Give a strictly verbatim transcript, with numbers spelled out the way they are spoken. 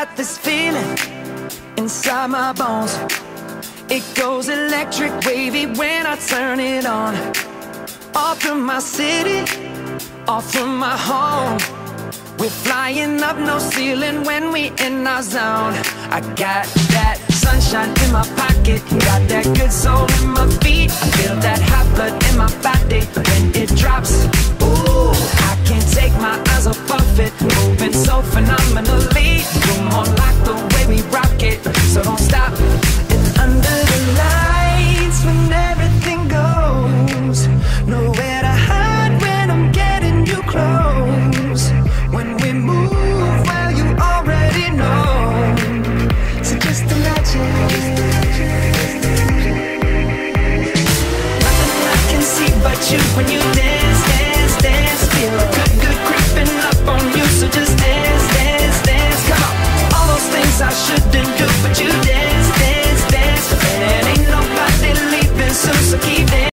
got this feeling inside my bones. It goes electric wavy when I turn it on. Off from my city, off from my home. We're flying up, no ceiling when we in our zone. I got that sunshine in my pocket, got that good soul in my feet. I feel that hot blood in my body when it drops. Ooh, I can't take my eyes off of it, moving so phenomenally. You're more like the way we rock it, so don't stop. And under the lights when everything goes, nowhere to hide when I'm getting you close. When we move, well, you already know. So just imagine. Nothing I can see but you when you